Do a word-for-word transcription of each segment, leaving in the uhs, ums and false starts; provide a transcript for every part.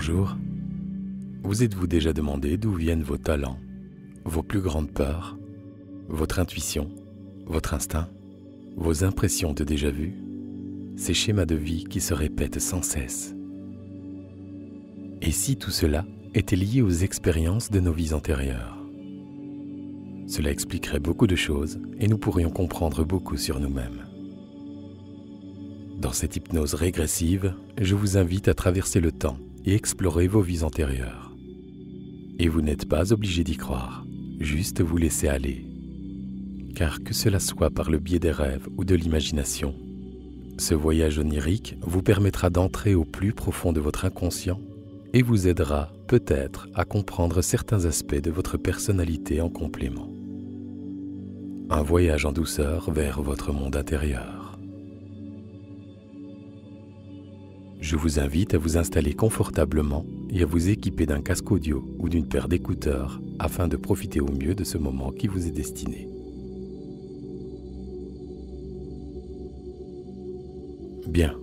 Bonjour. Vous êtes-vous déjà demandé d'où viennent vos talents, vos plus grandes peurs, votre intuition, votre instinct, vos impressions de déjà-vu, ces schémas de vie qui se répètent sans cesse? Et si tout cela était lié aux expériences de nos vies antérieures? Cela expliquerait beaucoup de choses et nous pourrions comprendre beaucoup sur nous-mêmes. Dans cette hypnose régressive, je vous invite à traverser le temps et explorer vos vies antérieures. Et vous n'êtes pas obligé d'y croire, juste vous laisser aller. Car que cela soit par le biais des rêves ou de l'imagination, ce voyage onirique vous permettra d'entrer au plus profond de votre inconscient et vous aidera peut-être à comprendre certains aspects de votre personnalité en complément. Un voyage en douceur vers votre monde intérieur. Je vous invite à vous installer confortablement et à vous équiper d'un casque audio ou d'une paire d'écouteurs afin de profiter au mieux de ce moment qui vous est destiné. Bien.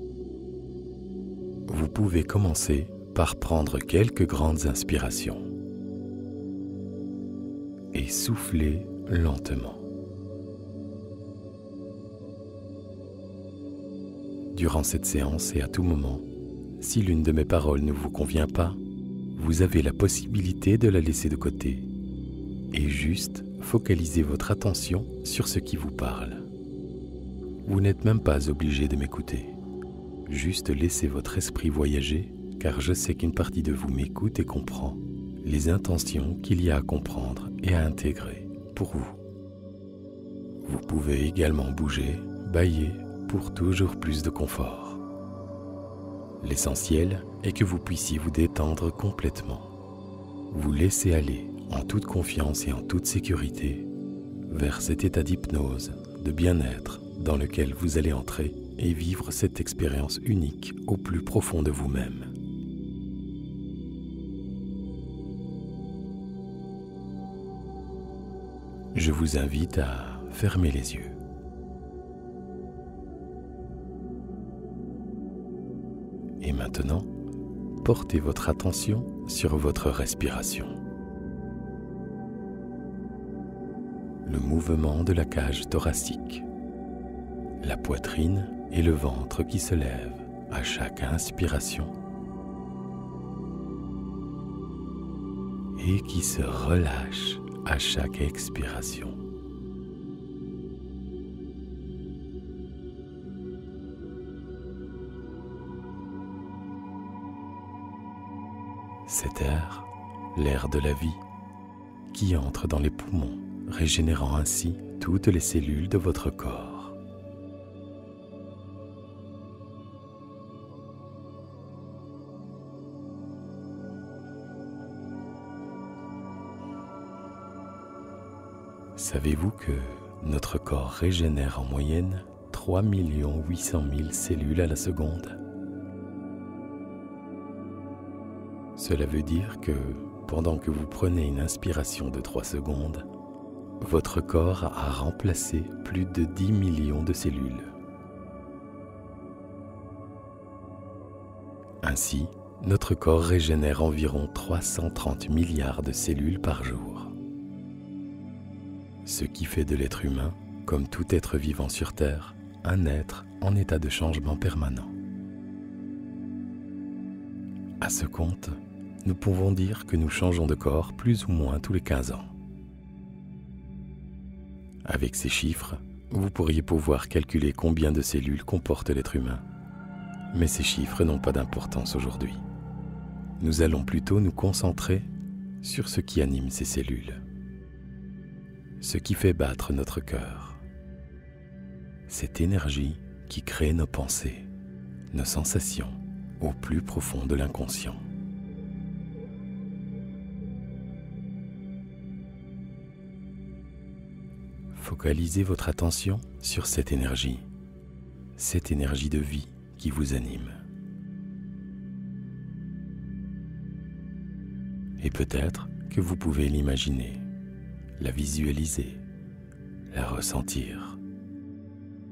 Vous pouvez commencer par prendre quelques grandes inspirations et souffler lentement. Durant cette séance et à tout moment, si l'une de mes paroles ne vous convient pas, vous avez la possibilité de la laisser de côté et juste focaliser votre attention sur ce qui vous parle. Vous n'êtes même pas obligé de m'écouter. Juste laissez votre esprit voyager, car je sais qu'une partie de vous m'écoute et comprend les intentions qu'il y a à comprendre et à intégrer pour vous. Vous pouvez également bouger, bâiller, pour toujours plus de confort. L'essentiel est que vous puissiez vous détendre complètement. Vous laisser aller en toute confiance et en toute sécurité vers cet état d'hypnose, de bien-être dans lequel vous allez entrer et vivre cette expérience unique au plus profond de vous-même. Je vous invite à fermer les yeux. Et maintenant, portez votre attention sur votre respiration. Le mouvement de la cage thoracique, la poitrine et le ventre qui se lèvent à chaque inspiration et qui se relâchent à chaque expiration. Cet air, l'air de la vie, qui entre dans les poumons, régénérant ainsi toutes les cellules de votre corps. Savez-vous que notre corps régénère en moyenne trois millions huit cent mille cellules à la seconde? Cela veut dire que, pendant que vous prenez une inspiration de trois secondes, votre corps a remplacé plus de dix millions de cellules. Ainsi, notre corps régénère environ trois cent trente milliards de cellules par jour. Ce qui fait de l'être humain, comme tout être vivant sur Terre, un être en état de changement permanent. À ce compte, nous pouvons dire que nous changeons de corps plus ou moins tous les quinze ans. Avec ces chiffres, vous pourriez pouvoir calculer combien de cellules comporte l'être humain. Mais ces chiffres n'ont pas d'importance aujourd'hui. Nous allons plutôt nous concentrer sur ce qui anime ces cellules. Ce qui fait battre notre cœur. Cette énergie qui crée nos pensées, nos sensations au plus profond de l'inconscient. Focalisez votre attention sur cette énergie, cette énergie de vie qui vous anime. Et peut-être que vous pouvez l'imaginer, la visualiser, la ressentir.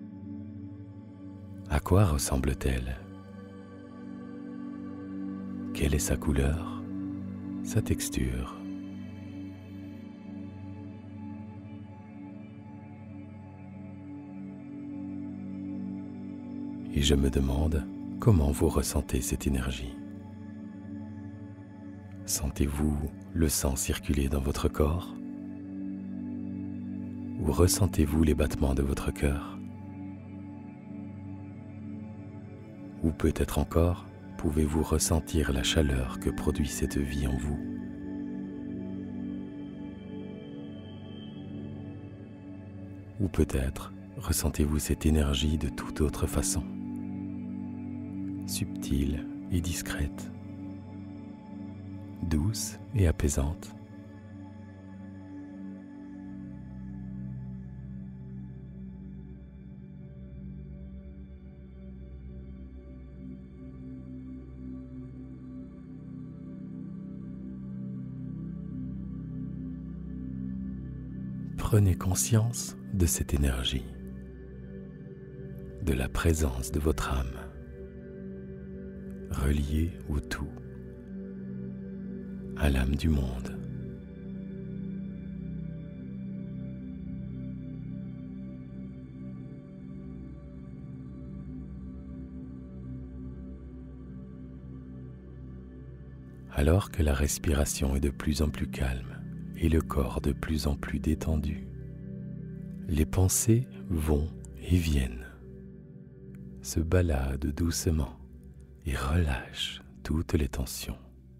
À quoi ressemble-t-elle? Quelle est sa couleur, sa texture? Et je me demande comment vous ressentez cette énergie. Sentez-vous le sang circuler dans votre corps? Ou ressentez-vous les battements de votre cœur? Ou peut-être encore, pouvez-vous ressentir la chaleur que produit cette vie en vous? Ou peut-être ressentez-vous cette énergie de toute autre façon, subtile et discrète, douce et apaisante. Prenez conscience de cette énergie, de la présence de votre âme, reliée au tout, à l'âme du monde. Alors que la respiration est de plus en plus calme et le corps de plus en plus détendu, les pensées vont et viennent, se baladent doucement et relâchent toutes les tensions.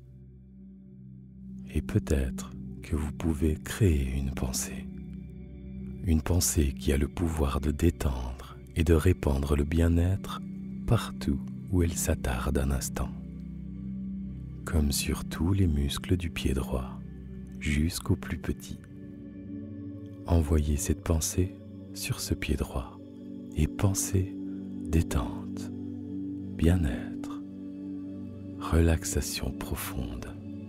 Et peut-être que vous pouvez créer une pensée, une pensée qui a le pouvoir de détendre et de répandre le bien-être partout où elle s'attarde un instant, comme sur tous les muscles du pied droit, jusqu'au plus petit. Envoyez cette pensée sur ce pied droit et pensez détente, bien-être, relaxation profonde.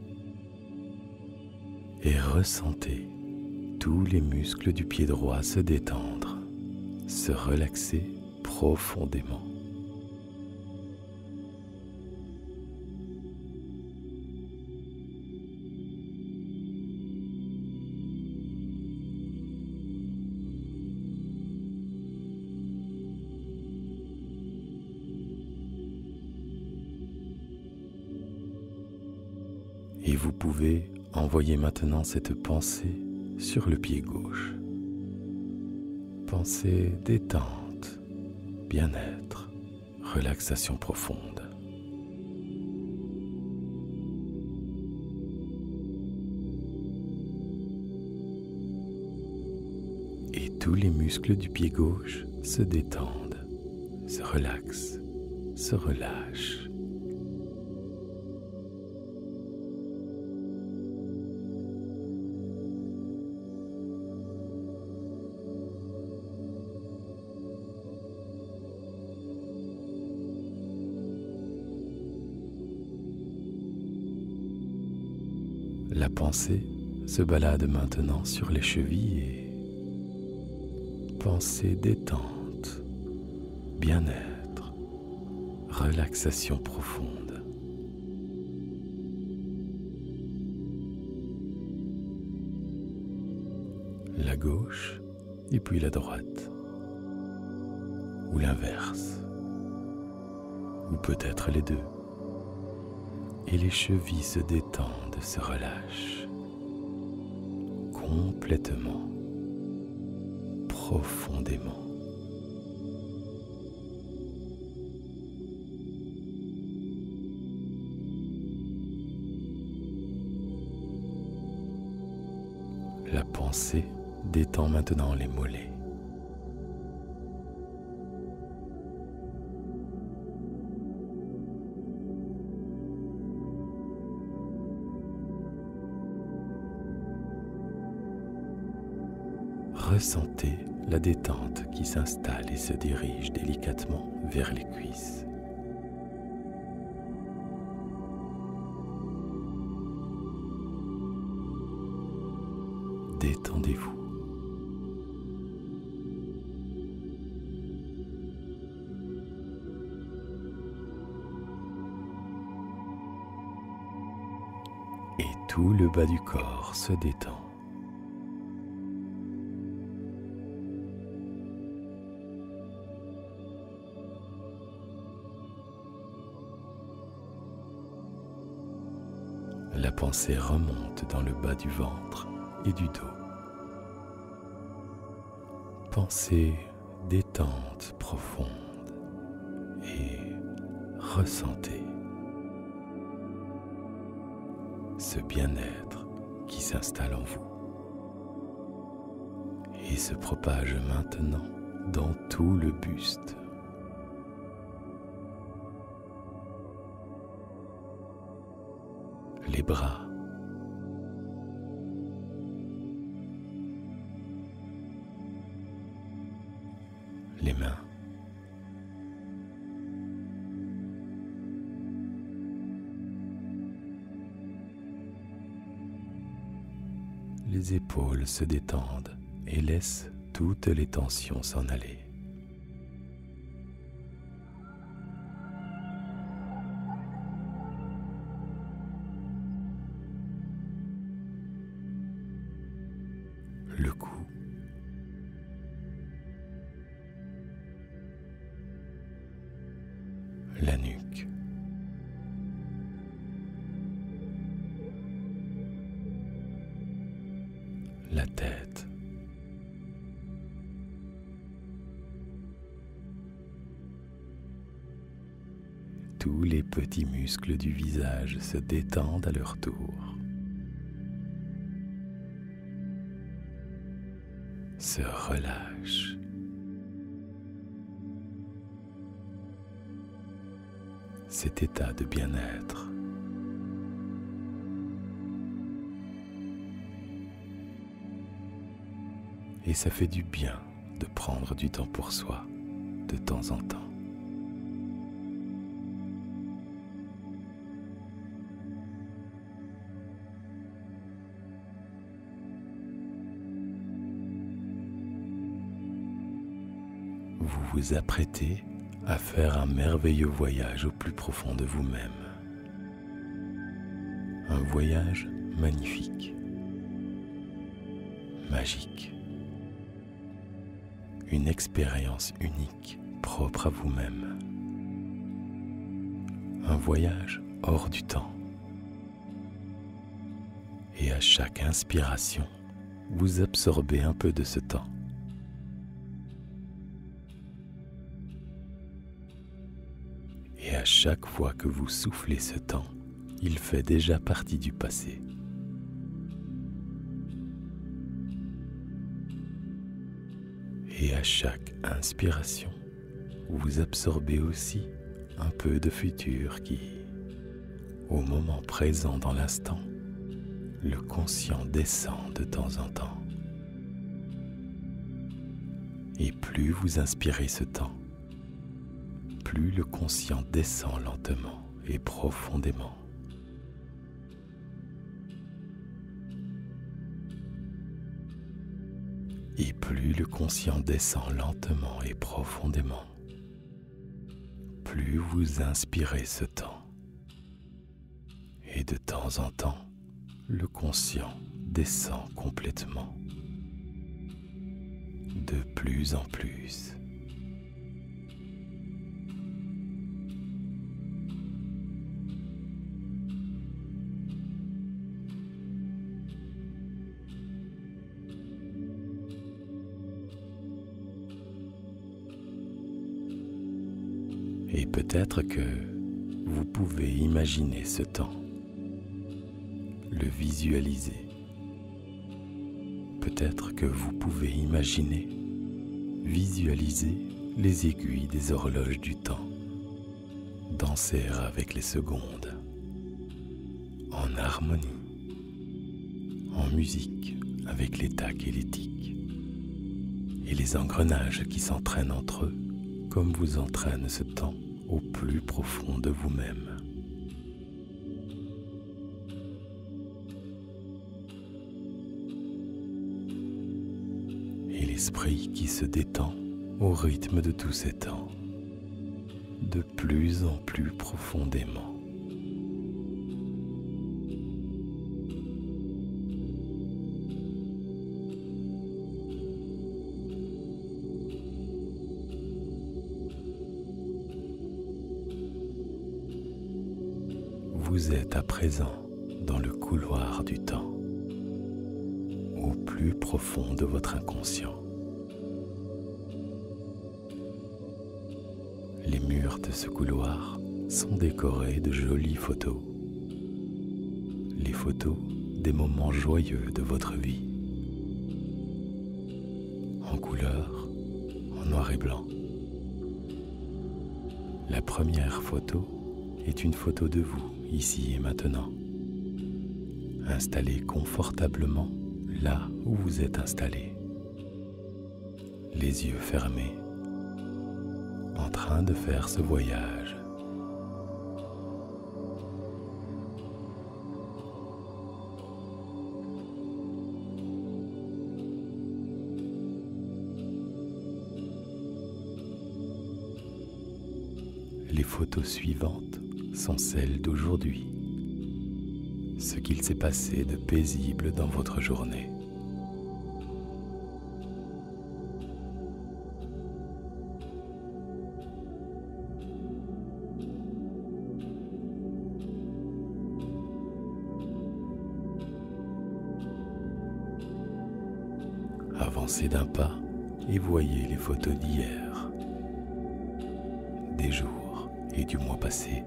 Et ressentez tous les muscles du pied droit se détendre, se relaxer profondément. Et vous pouvez envoyer maintenant cette pensée sur le pied gauche. Pensée détente, bien-être, relaxation profonde. Et tous les muscles du pied gauche se détendent, se relaxent, se relâchent. La pensée se balade maintenant sur les chevilles et pensée détente, bien-être, relaxation profonde. La gauche et puis la droite, ou l'inverse, ou peut-être les deux. Et les chevilles se détendent, se relâchent complètement, profondément. La pensée détend maintenant les mollets. Ressentez la détente qui s'installe et se dirige délicatement vers les cuisses. Détendez-vous. et tout le bas du corps se détend. La pensée remonte dans le bas du ventre et du dos. Pensée détente profonde et ressentez ce bien-être qui s'installe en vous et se propage maintenant dans tout le buste. Les bras, les mains, les épaules se détendent et laissent toutes les tensions s'en aller. Le cou, la nuque, la tête, tous les petits muscles du visage se détendent à leur tour. Se relâche. Cet état de bien-être et ça fait du bien de prendre du temps pour soi de temps en temps. Vous vous apprêtez à faire un merveilleux voyage au plus profond de vous-même. Un voyage magnifique, magique. Une expérience unique, propre à vous-même. Un voyage hors du temps. Et à chaque inspiration, vous absorbez un peu de ce temps. Et à chaque fois que vous soufflez ce temps, il fait déjà partie du passé. Et à chaque inspiration, vous absorbez aussi un peu de futur qui, au moment présent dans l'instant, le conscient descend de temps en temps. Et plus vous inspirez ce temps, plus le conscient descend lentement et profondément. Et plus le conscient descend lentement et profondément, plus vous inspirez ce temps. Et de temps en temps, le conscient descend complètement, de plus en plus. Et peut-être que vous pouvez imaginer ce temps, le visualiser. Peut-être que vous pouvez imaginer, visualiser les aiguilles des horloges du temps, danser avec les secondes, en harmonie, en musique avec les tacs et les tics, et les engrenages qui s'entraînent entre eux, comme vous entraîne ce temps au plus profond de vous-même. Et l'esprit qui se détend au rythme de tous ces temps, de plus en plus profondément. Vous êtes à présent dans le couloir du temps, au plus profond de votre inconscient. Les murs de ce couloir sont décorés de jolies photos. Les photos des moments joyeux de votre vie. En couleur, en noir et blanc. La première photo est une photo de vous, ici et maintenant. Installé confortablement là où vous êtes installé. Les yeux fermés, en train de faire ce voyage. Les photos suivantes sont celles d'aujourd'hui. Ce qu'il s'est passé de paisible dans votre journée. Avancez d'un pas et voyez les photos d'hier, des jours et du mois passé.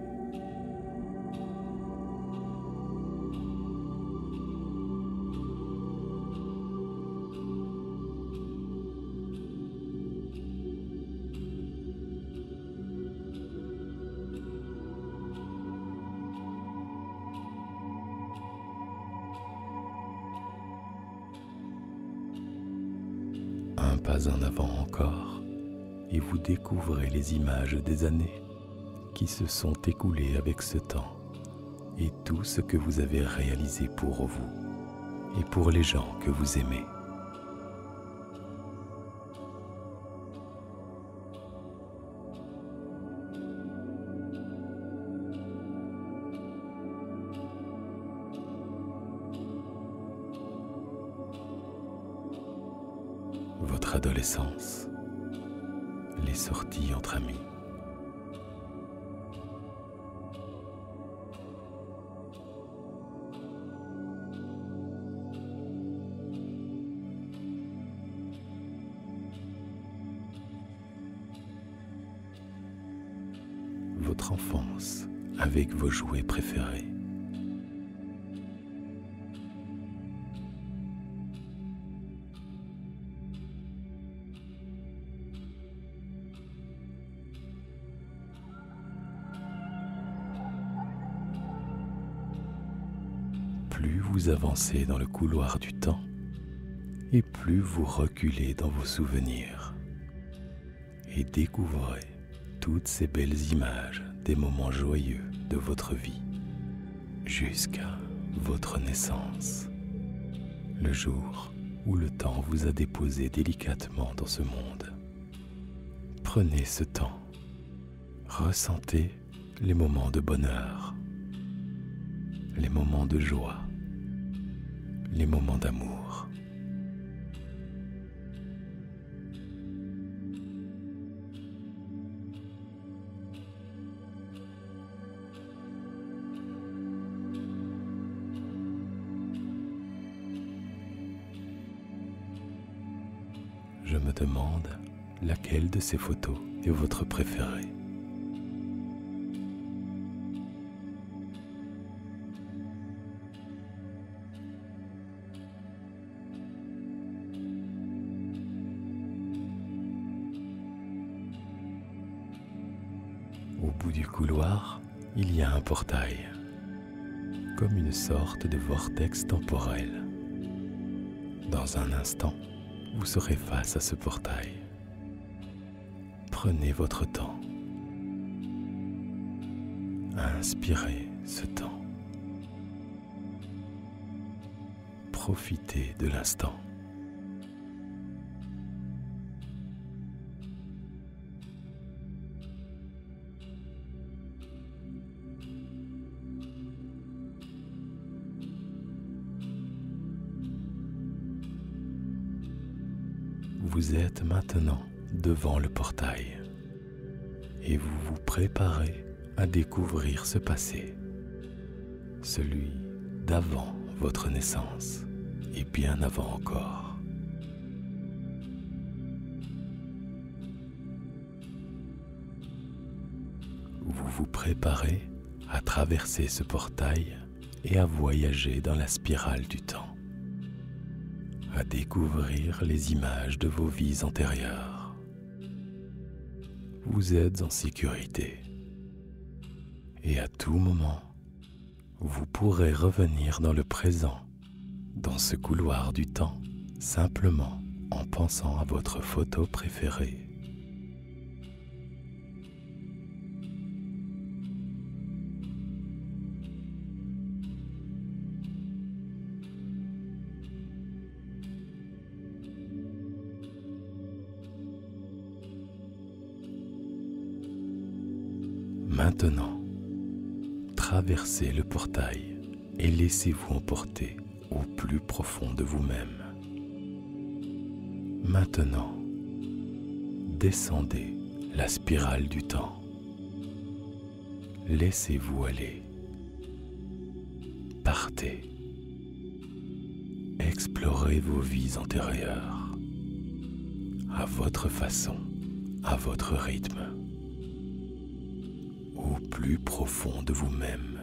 Un pas en avant encore, et vous découvrez les images des années qui se sont écoulées avec ce temps et tout ce que vous avez réalisé pour vous et pour les gens que vous aimez. Votre adolescence, les sorties entre amis, votre enfance avec vos jouets préférés. Plus vous avancez dans le couloir du temps, et plus vous reculez dans vos souvenirs, et découvrez toutes ces belles images des moments joyeux de votre vie, jusqu'à votre naissance, le jour où le temps vous a déposé délicatement dans ce monde. Prenez ce temps, ressentez les moments de bonheur, les moments de joie, les moments d'amour. Je me demande laquelle de ces photos est votre préférée. Au bout du couloir, il y a un portail, comme une sorte de vortex temporel. Dans un instant, vous serez face à ce portail. Prenez votre temps. Inspirez ce temps. Profitez de l'instant. Vous êtes maintenant devant le portail et vous vous préparez à découvrir ce passé, celui d'avant votre naissance et bien avant encore. Vous vous préparez à traverser ce portail et à voyager dans la spirale du temps, à découvrir les images de vos vies antérieures. Vous êtes en sécurité et à tout moment, vous pourrez revenir dans le présent, dans ce couloir du temps, simplement en pensant à votre photo préférée. Maintenant, traversez le portail et laissez-vous emporter au plus profond de vous-même. Maintenant, descendez la spirale du temps. Laissez-vous aller. Partez. Explorez vos vies antérieures, à votre façon, à votre rythme. Au plus profond de vous-même.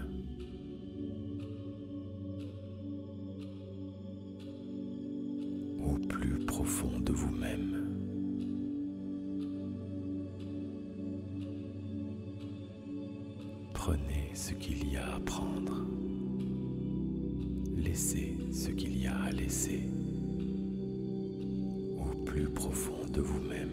Au plus profond de vous-même. Prenez ce qu'il y a à prendre. Laissez ce qu'il y a à laisser. Au plus profond de vous-même.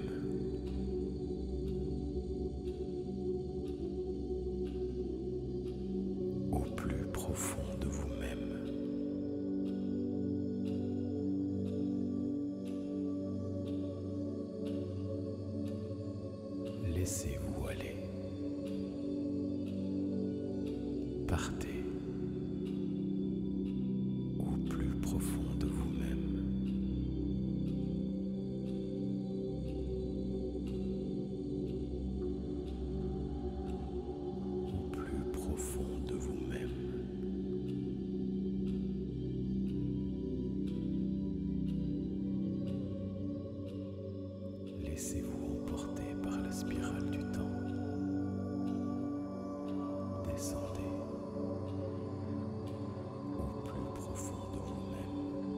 Au fond de vous-même. Laissez-vous aller. Partez au plus profond de vous-même. Au plus profond de vous-même. Laissez-vous emporter par la spirale du temps. Descendez au plus profond de vous-même.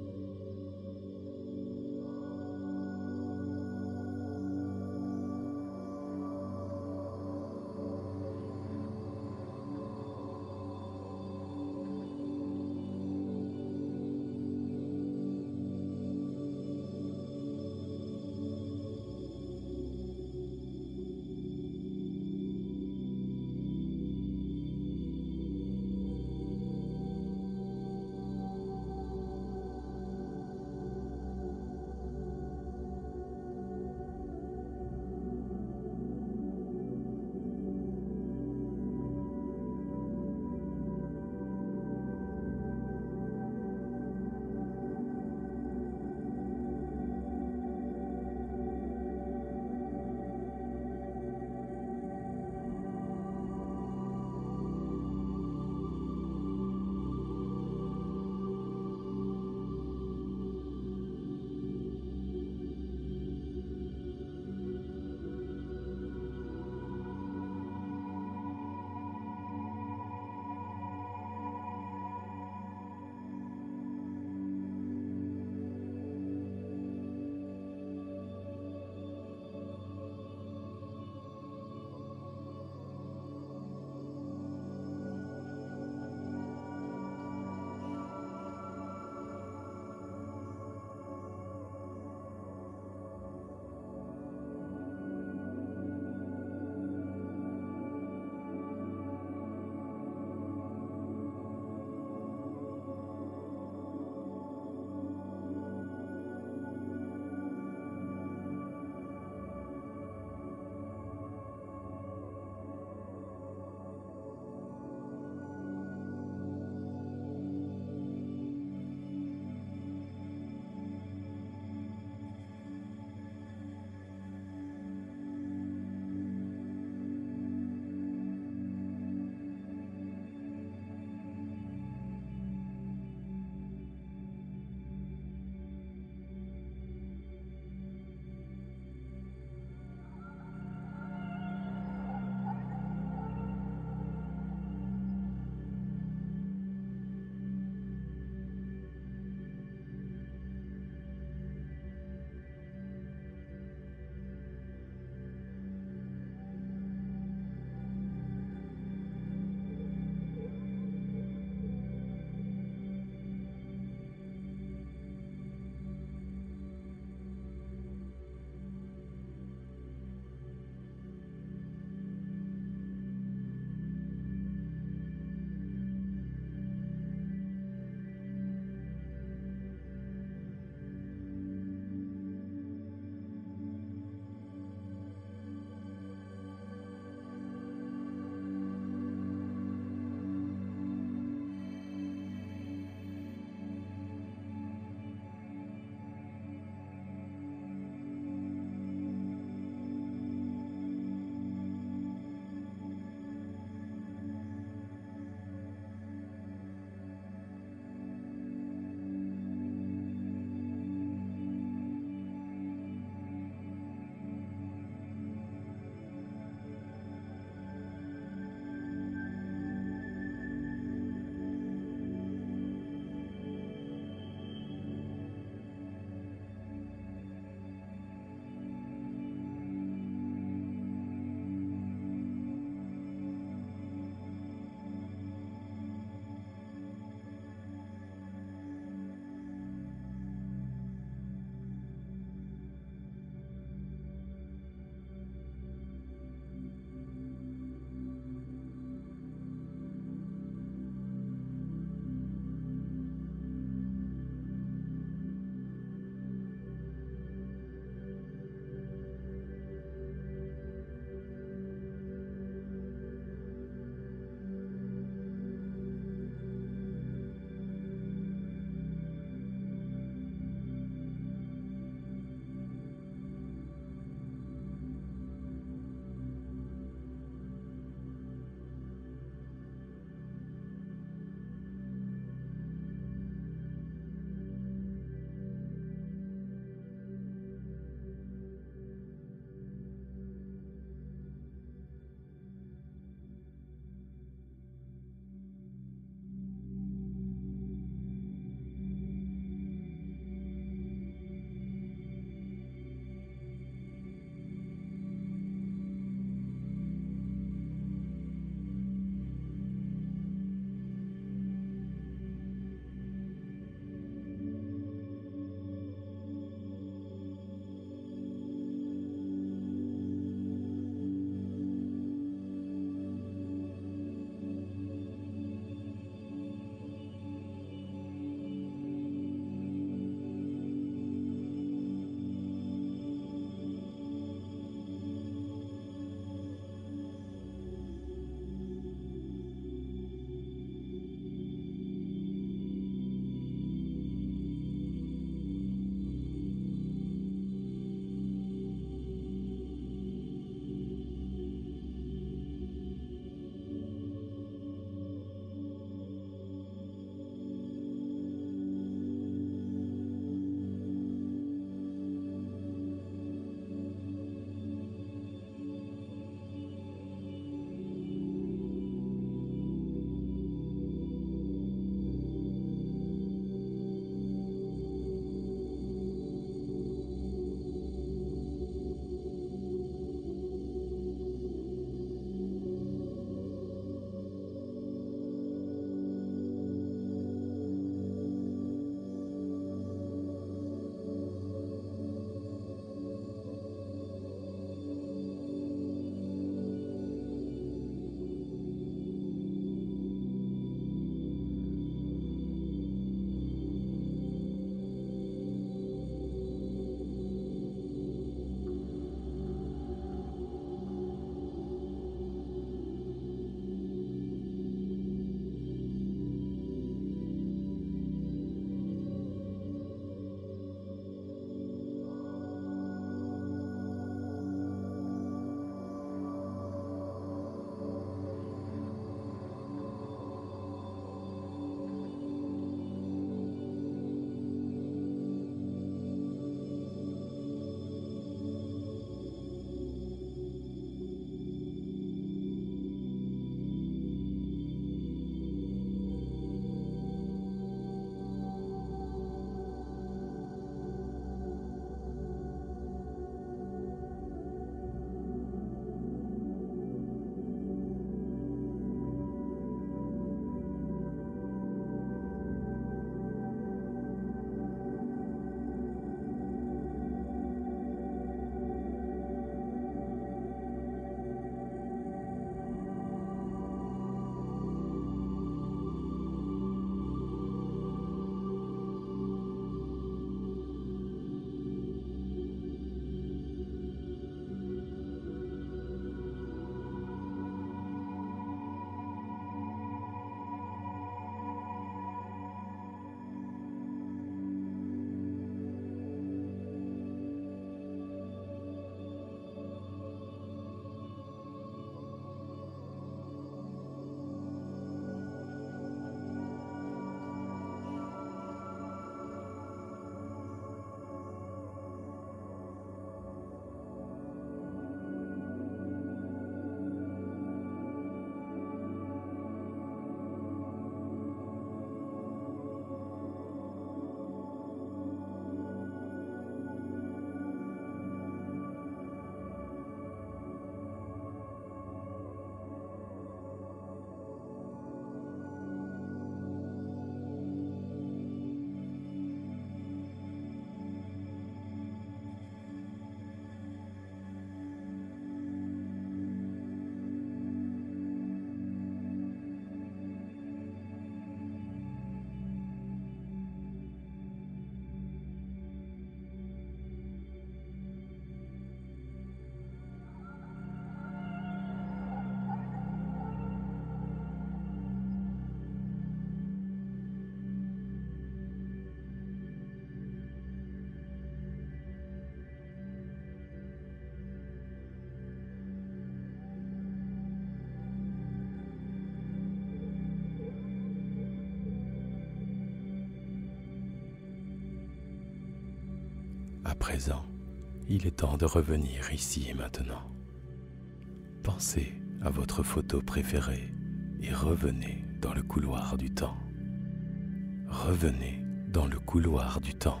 À présent, il est temps de revenir ici et maintenant. Pensez à votre photo préférée et revenez dans le couloir du temps. Revenez dans le couloir du temps.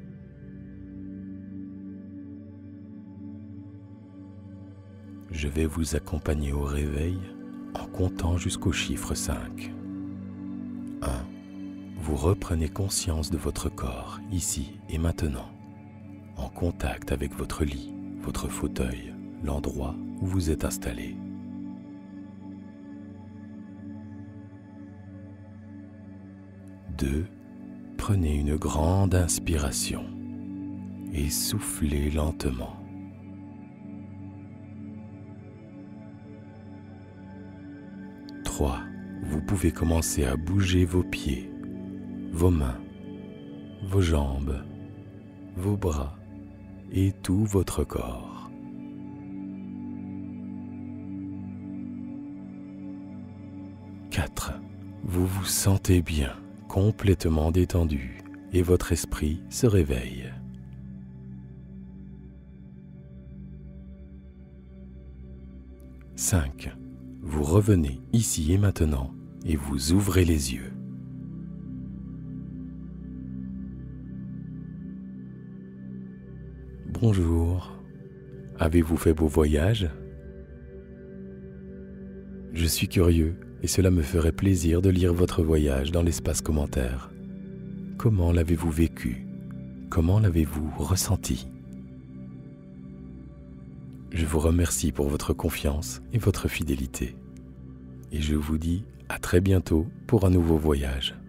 Je vais vous accompagner au réveil en comptant jusqu'au chiffre cinq. un. Vous reprenez conscience de votre corps, ici et maintenant, en contact avec votre lit, votre fauteuil, l'endroit où vous êtes installé. deux. Prenez une grande inspiration et soufflez lentement. trois. Vous pouvez commencer à bouger vos pieds, vos mains, vos jambes, vos bras et tout votre corps. quatre. Vous vous sentez bien, complètement détendu et votre esprit se réveille. cinq. Vous revenez ici et maintenant et vous ouvrez les yeux. Bonjour, avez-vous fait beau voyage? Je suis curieux et cela me ferait plaisir de lire votre voyage dans l'espace commentaire. Comment l'avez-vous vécu? Comment l'avez-vous ressenti? Je vous remercie pour votre confiance et votre fidélité. Et je vous dis à très bientôt pour un nouveau voyage.